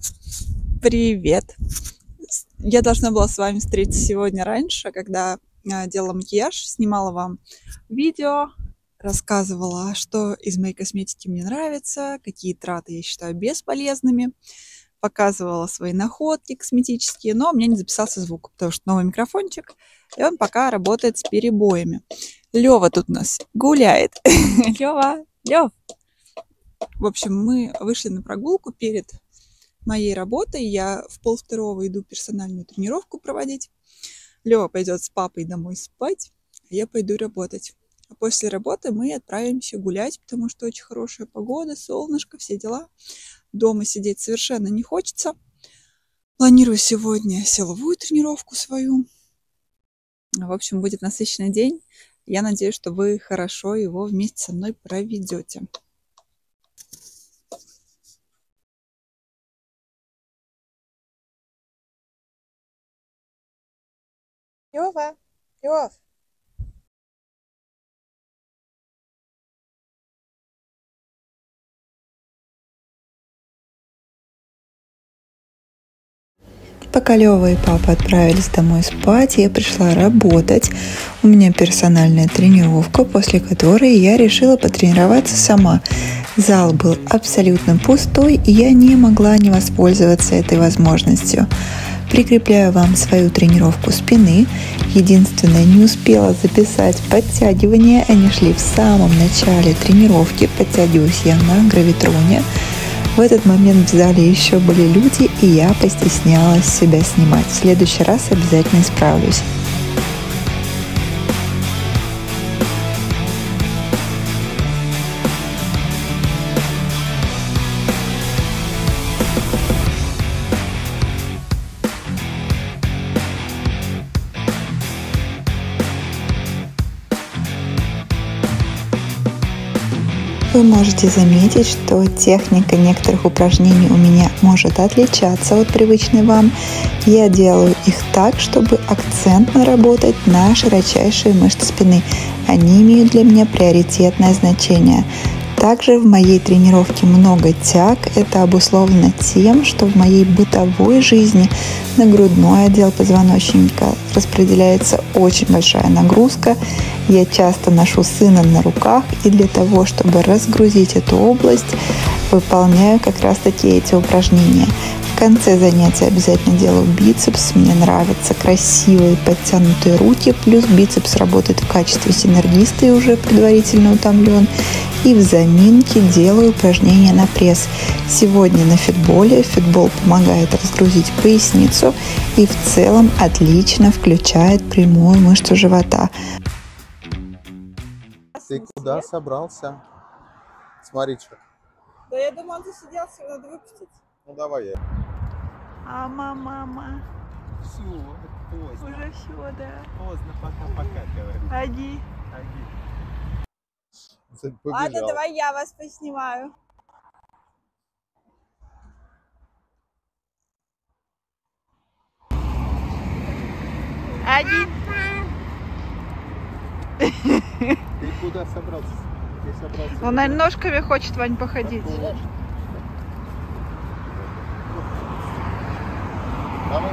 Привет! Я должна была с вами встретиться сегодня раньше, когда делала макияж, снимала вам видео, рассказывала, что из моей косметики мне нравится, какие траты я считаю бесполезными, показывала свои находки косметические, но у меня не записался звук, потому что новый микрофончик, и он пока работает с перебоями. Лёва тут у нас гуляет. Лёва, Лёв! В общем, мы вышли на прогулку перед моей работой. Я в 1:30 иду персональную тренировку проводить. Лёва пойдет с папой домой спать, а я пойду работать. А после работы мы отправимся гулять, потому что очень хорошая погода, солнышко, все дела. Дома сидеть совершенно не хочется. Планирую сегодня силовую тренировку свою. В общем, будет насыщенный день. Я надеюсь, что вы хорошо его вместе со мной проведете. Лёва, Лёв. Пока Лёва и папа отправились домой спать, я пришла работать. У меня персональная тренировка, после которой я решила потренироваться сама. Зал был абсолютно пустой, и я не могла не воспользоваться этой возможностью. Прикрепляю вам свою тренировку спины. Единственное, не успела записать подтягивания. Они шли в самом начале тренировки. Подтягиваюсь я на гравитроне. В этот момент в зале еще были люди, и я постеснялась себя снимать. В следующий раз обязательно исправлюсь. Вы можете заметить, что техника некоторых упражнений у меня может отличаться от привычной вам. Я делаю их так, чтобы акцентно работать на широчайшие мышцы спины. Они имеют для меня приоритетное значение. Также в моей тренировке много тяг. Это обусловлено тем, что в моей бытовой жизни на грудной отдел позвоночника распределяется очень большая нагрузка. Я часто ношу сына на руках, и для того, чтобы разгрузить эту область, выполняю как раз таки эти упражнения. В конце занятия обязательно делаю бицепс. Мне нравятся красивые подтянутые руки, плюс бицепс работает в качестве синергиста и уже предварительно утомлен. И в заминке делаю упражнения на пресс. Сегодня на фитболе. Фитбол помогает разгрузить поясницу и в целом отлично включает прямую мышцу живота. Ты куда собрался? Смотри, что. Да я думаю, он засиделся, его надо выпустить. Ну давай я. Мама. Все, поздно. Уже все, да. Поздно, пока-пока, говорит. Иди. Ладно, давай я вас поснимаю. Один. Ты куда собрался? Он, наверное, ножками хочет, Вань, походить. Давай.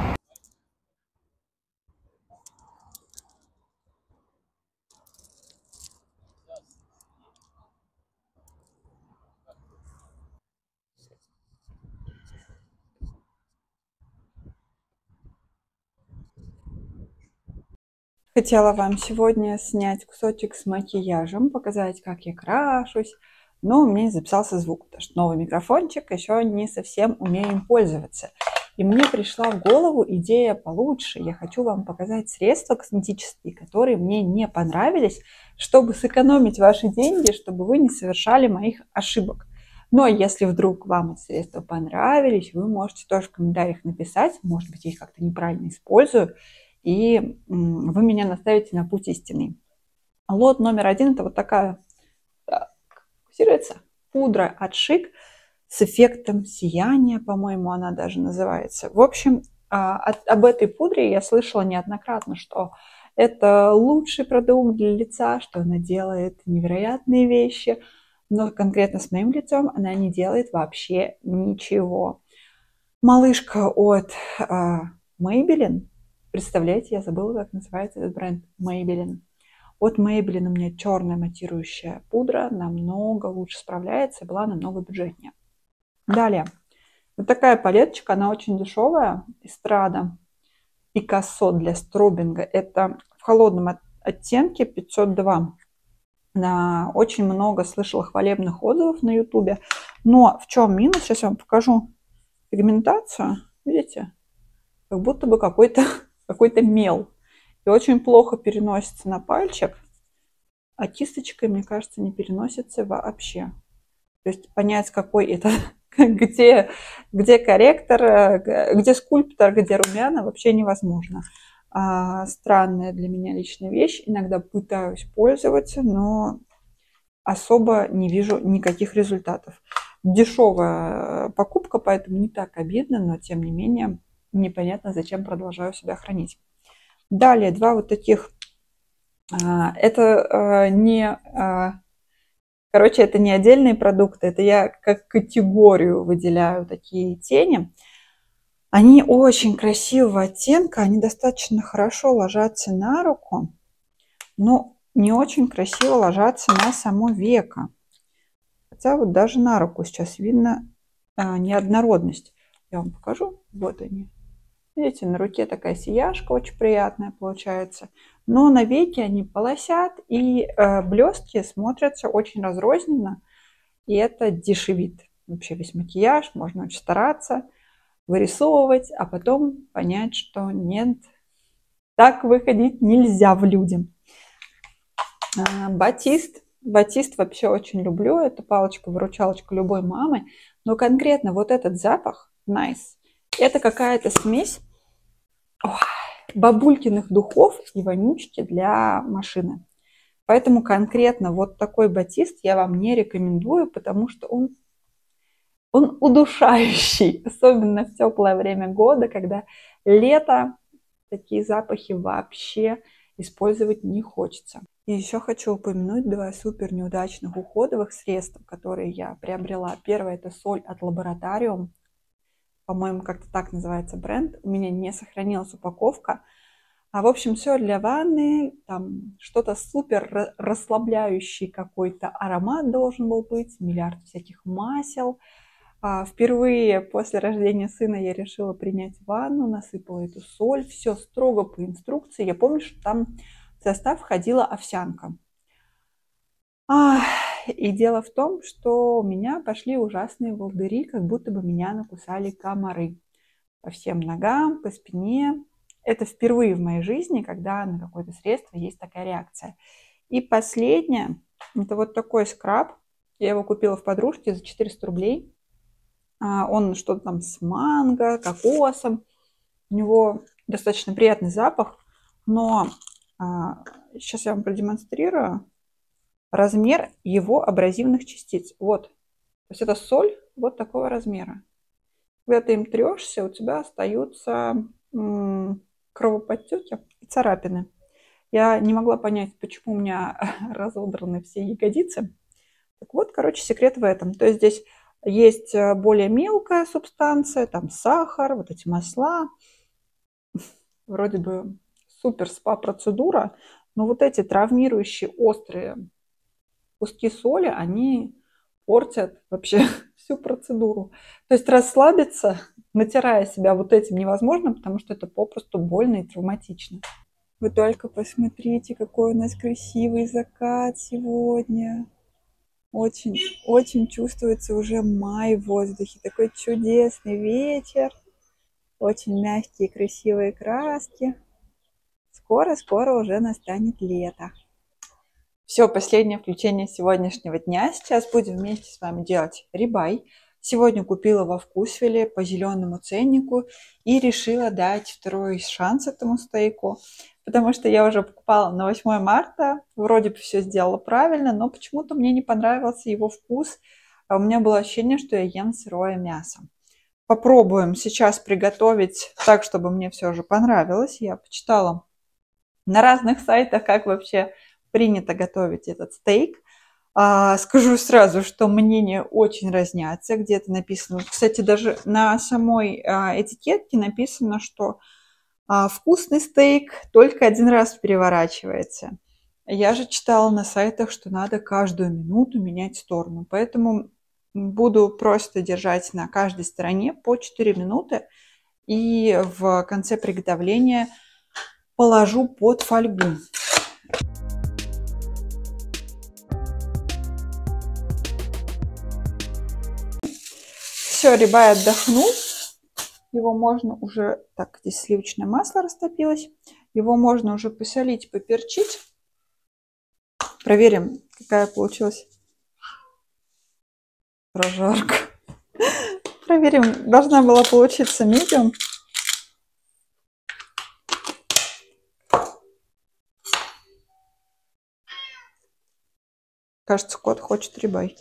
Хотела вам сегодня снять кусочек с макияжем, показать, как я крашусь, но у меня не записался звук, потому что новый микрофончик, еще не совсем умею им пользоваться. И мне пришла в голову идея получше. Я хочу вам показать средства косметические, которые мне не понравились, чтобы сэкономить ваши деньги, чтобы вы не совершали моих ошибок. Но если вдруг вам эти средства понравились, вы можете тоже в комментариях написать, может быть, я их как-то неправильно использую, и вы меня наставите на путь истинный. Лот номер 1 – это вот такая, фокусируется, пудра от Шик с эффектом сияния, по-моему, она даже называется. В общем, об этой пудре я слышала неоднократно, что это лучший продукт для лица, что она делает невероятные вещи, но конкретно с моим лицом она не делает вообще ничего. Малышка от Maybelline. Представляете, я забыла, как называется этот бренд. Maybelline. От Maybelline у меня черная матирующая пудра. Намного лучше справляется и была намного бюджетнее. Далее. Вот такая палеточка. Она очень дешевая. Эстрада Пикассо для стробинга. Это в холодном оттенке 502. Очень много слышала хвалебных отзывов на ютубе. Но в чем минус? Сейчас я вам покажу пигментацию. Видите? Как будто бы какой-то мел. И очень плохо переносится на пальчик. А кисточкой, мне кажется, не переносится вообще. То есть понять, какой это, где корректор, где скульптор, где румяна, вообще невозможно. Странная для меня личная вещь. Иногда пытаюсь пользоваться, но особо не вижу никаких результатов. Дешевая покупка, поэтому не так обидно, но тем не менее непонятно, зачем продолжаю себя хранить. Далее два вот таких. Это не отдельные продукты, это я как категорию выделяю такие тени. Они очень красивого оттенка, они достаточно хорошо ложатся на руку, но не очень красиво ложатся на само веко. Хотя вот даже на руку сейчас видно неоднородность. Я вам покажу. Вот они. Видите, на руке такая сияшка очень приятная получается. Но на веке они полосят, и блестки смотрятся очень разрозненно. И это дешевит вообще весь макияж. Можно очень стараться вырисовывать, а потом понять, что нет, так выходить нельзя в людям. Батист. Батист вообще очень люблю. Это палочка-выручалочка любой мамы. Но конкретно вот этот запах, nice, это какая-то смесь бабулькиных духов и вонючки для машины. Поэтому конкретно вот такой батист я вам не рекомендую, потому что он удушающий, особенно в теплое время года, когда лето, такие запахи вообще использовать не хочется. И еще хочу упомянуть два супер неудачных уходовых средства, которые я приобрела. Первое — это соль от Laboratorium. По-моему, как-то так называется бренд. У меня не сохранилась упаковка. В общем, все для ванны. Там что-то супер расслабляющий какой-то аромат должен был быть. Миллиард всяких масел. Впервые после рождения сына я решила принять ванну, насыпала эту соль. Все строго по инструкции. Я помню, что там в состав входила овсянка. И дело в том, что у меня пошли ужасные волдыри, как будто бы меня накусали комары. По всем ногам, по спине. Это впервые в моей жизни, когда на какое-то средство есть такая реакция. И последнее, это вот такой скраб. Я его купила в подружке за 400 рублей. Он что-то там с манго, кокосом. У него достаточно приятный запах. Но сейчас я вам продемонстрирую размер его абразивных частиц. Вот. То есть это соль вот такого размера. Когда ты им трешься, у тебя остаются кровоподтеки и царапины. Я не могла понять, почему у меня разодраны все ягодицы. Так вот, короче, секрет в этом. То есть здесь есть более мелкая субстанция, там сахар, вот эти масла. Вроде бы супер спа-процедура, но вот эти травмирующие острые куски соли, они портят вообще всю процедуру. То есть расслабиться, натирая себя вот этим, невозможно, потому что это попросту больно и травматично. Вы только посмотрите, какой у нас красивый закат сегодня. Очень, очень чувствуется уже май в воздухе. Такой чудесный вечер. Очень мягкие, красивые краски. Скоро-скоро уже настанет лето. Все, последнее включение сегодняшнего дня. Сейчас будем вместе с вами делать рибай. Сегодня купила во Вкусвилле по зеленому ценнику и решила дать второй шанс этому стейку, потому что я уже покупала на 8 марта. Вроде бы все сделала правильно, но почему-то мне не понравился его вкус. У меня было ощущение, что я ем сырое мясо. Попробуем сейчас приготовить так, чтобы мне все же понравилось. Я почитала на разных сайтах, как вообще принято готовить этот стейк. Скажу сразу, что мнения очень разнятся. Где-то написано, кстати, даже на самой этикетке написано, что вкусный стейк только один раз переворачивается. Я же читала на сайтах, что надо каждую минуту менять сторону. Поэтому буду просто держать на каждой стороне по 4 минуты. И в конце приготовления положу под фольгу. Все, рибай отдохнул. Его можно уже... Так, здесь сливочное масло растопилось. Его можно уже посолить, поперчить. Проверим, какая получилась прожарка. Проверим, должна была получиться медиум. Кажется, кот хочет рибай.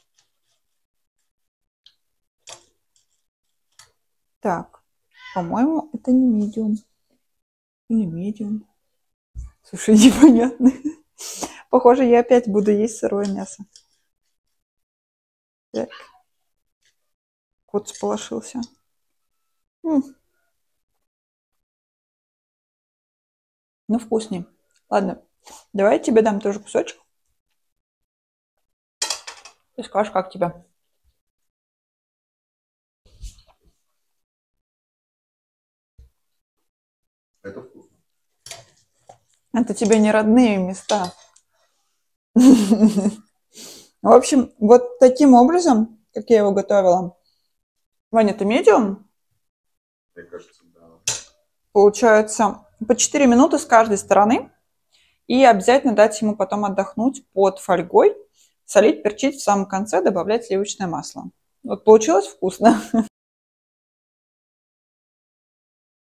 Так, по-моему, это не медиум. Или медиум. Слушай, непонятно. Похоже, я опять буду есть сырое мясо. Так. Кот сполошился. Ну, вкуснее. Ладно, давай я тебе дам тоже кусочек. Ты скажешь, как тебе? Это вкусно. Это тебе не родные места. В общем, вот таким образом, как я его готовила. Ваня, это медиум? Мне кажется, да. Получается по 4 минуты с каждой стороны. И обязательно дать ему потом отдохнуть под фольгой. Солить, перчить, в самом конце добавлять сливочное масло. Вот получилось вкусно.